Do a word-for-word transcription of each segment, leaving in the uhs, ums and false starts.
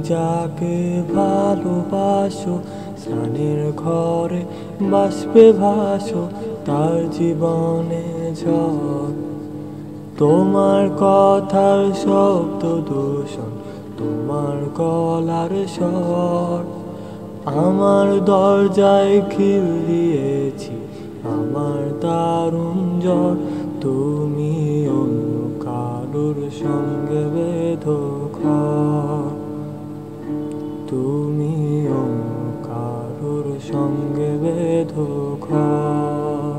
যাকে ভালোবাসো স্নানের ঘরে বাষ্পে ভাসো তার জীবনে ঝড়। তোমার কথার শব্দ দূষণ, তোমার গলার স্বর আমার দরজায় খিল দিয়েছি, আমার দারুণ জ্বর। তুমি অন্য কারোর সঙ্গে বেঁধো ঘর, তুমি অন্য কারোর সঙ্গে বেঁধো ঘর।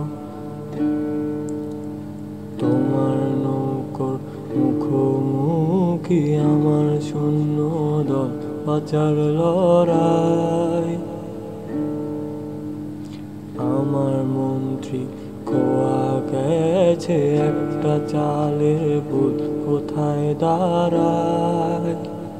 তোমার নৌকোর মুখোমুখি আমার শূন্য দল বাঁচার লড়াই। আমার মন্ত্রী খোয়া গেছে একটা চালের বুল কোথায় দাঁড়ায়।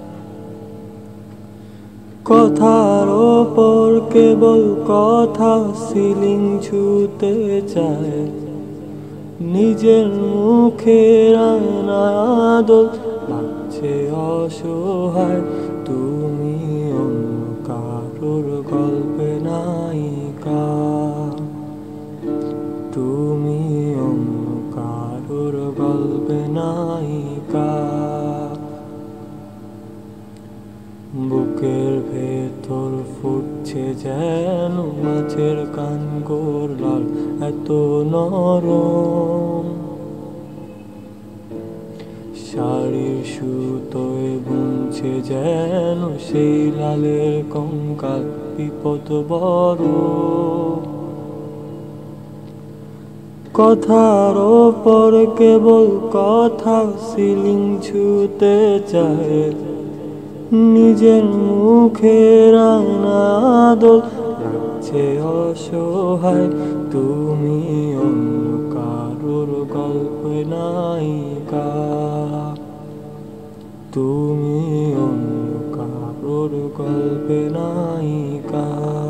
কথার ওপর কেবল কথা সিলিং ছুতে চায়, নিজের মুখের আনাদল লাগছে অসহায়। তুমি অন্য কারোর গল্পে নায়িকা, তুমি অন্য কারোর গল্পে নায়িকা। বুকের ভেতর ফুটছে যেন মাছের কানগোর লাল এত নরম। শাড়ির সুতোয় বুনছে যেন সেই লালের কঙ্কাল বিপদ বড়। কথার ওপর কেবল কথা সিলিং ছুতে চায়, নিজের মুখের আনাদল লাগছে অসহায়। তুমি অন্য কারোর গল্পে নায়িকা, তুমি অন্য কারোর গল্পে নায়িকা।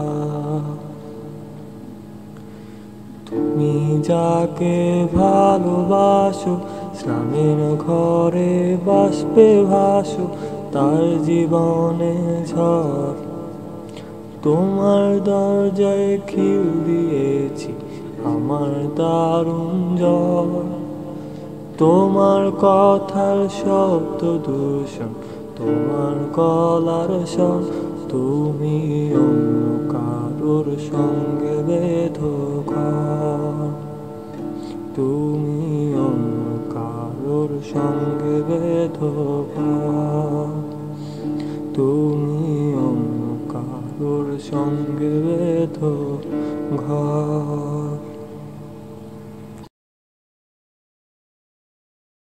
তুমি যাকে ভালোবাসো স্নানের ঘরে বাষ্পে ভাসো তার জীবনে ঝড়। তোমার দরজায় খিল দিয়েছি, আমার দারুণ জ্বর। তোমার কথার শব্দ দূষণ, তোমার গলার স্বর। তুমি অন্য কারোর সঙ্গে বেঁধো ঘর, তুমি অন্য কারোর সঙ্গে বেঁধো ঘর, তুমি অন্য কারোর সঙ্গে বেঁধো ঘর।